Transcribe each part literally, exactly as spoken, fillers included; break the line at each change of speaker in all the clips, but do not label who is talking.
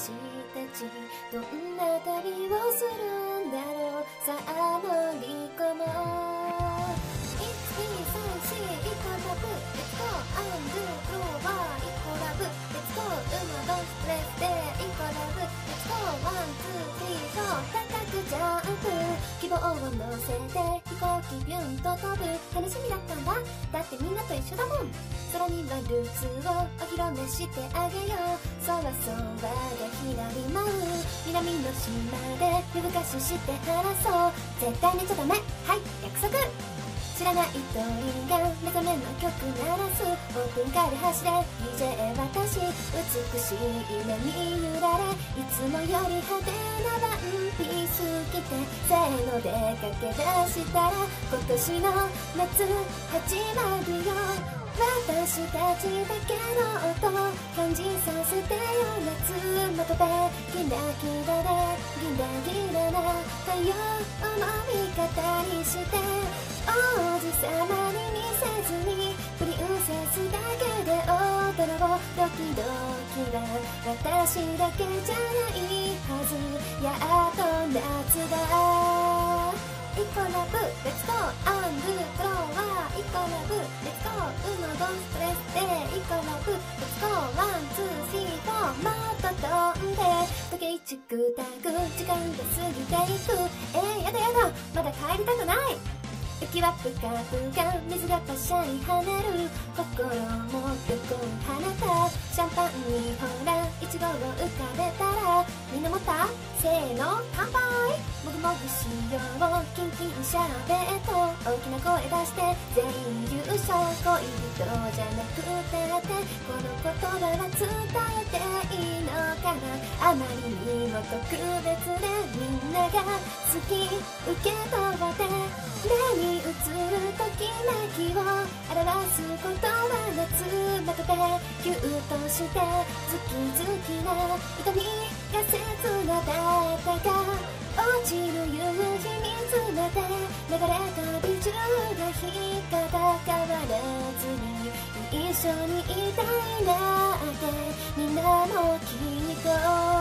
私たちどんな旅をするんだろう。さあ乗り込もう。いち、に、さん、し、イコラブ、レッツゴー、アンドゥ、フロア、イコラブ、レッツゴー、ウノドン、プレスで、イコラブ、レッツゴー、ワン、ツー、スリー、フォー、高くジャンプ、希望を乗せて、飛行機ビュンと飛ぶ、楽しみだったんだ、だってみんなと一緒だもん。空にはルーツをお披露目してあげよう。そわそわがひらり舞う南の島で夜更かしして話そう。絶対寝ちゃダメ、はい約束。知らない鳥が目覚めの曲鳴らす。オープンカーで走れ ディージェー 私、美しい夢に揺られ、いつもより派手なワンピース着てせーの出かけ出したら今年の夏始まるよ。私たちだけの音感じさせてよ。夏まとべキラキラでギラギラな太陽を味方にして、王子様に見せずにプリンセスだけで踊ろう。ドキドキは私だけじゃないはず。やっと夏だ。イコラブレッツゴー、アンドゥフロア、イコラブレッツゴー、ウノドンプレスで、イコラブレッツゴー、ワンツースリーフォー、もっと飛んで時計チクタク時間が過ぎていく。えー、やだやだまだ帰りたくない。雪はプカプカ水がパシャリ跳ねる。心も横に放たシャンパンにほらイチゴを浮かべたら、みんな持ったせーの乾杯。もぐもぐしようキンキンシャーベット、大きな声出して全員優勝。恋人じゃなくてだってこの言葉は伝えていいのかな。あまりにも特別でみんなが好き受け取って目に映るときめきを表すことは夏まとべキュッとしてズキズキな痛みが切なだったが、落ちる夕日につめて流れた美女が日から変わらずに一緒にいたいなってみんなもきっと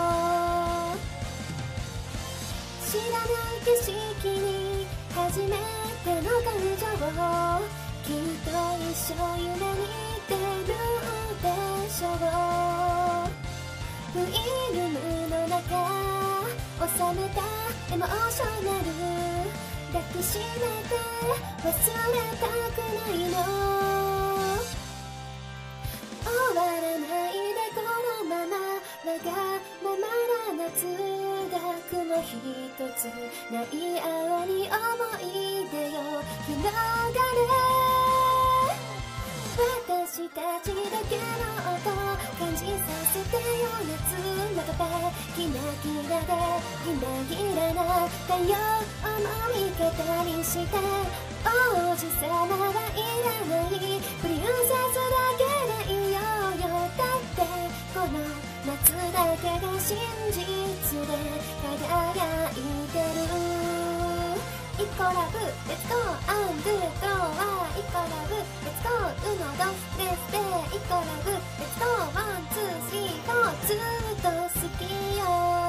知らない景色に初めての感情をきっと一生夢に出るでしょう。フィルムの中収めたエモーショナル抱きしめて忘れたくないの。終わらないでこのままわがままな夏が雲一つない青に思い出よ広がれ。私たちだけの音感じさせてよ。夏まとべキラキラでギラギラな太陽を味方にして、王子様はいらないプリンセスだけでいようよ。だってこの夏だけが真実で輝いてる。イコラブレッツゴー、アンドゥフロア、イコラブレッツゴー、ウノドンプレスで、イコラブレッツゴー、ワンツースリーフォー、ずっと好きよ。